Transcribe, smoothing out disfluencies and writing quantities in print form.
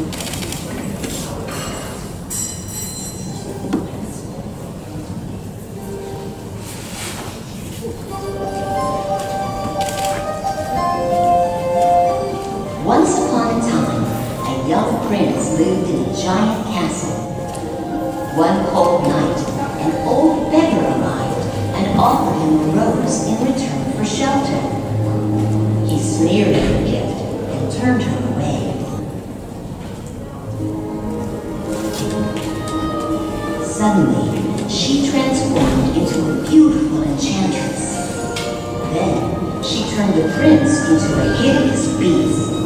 Once upon a time, a young prince lived in a giant castle. One cold night, an old beggar arrived and offered him a rose in return for shelter. He sneered at her gift and turned her away. Suddenly, she transformed into a beautiful enchantress. Then, she turned the prince into a hideous beast.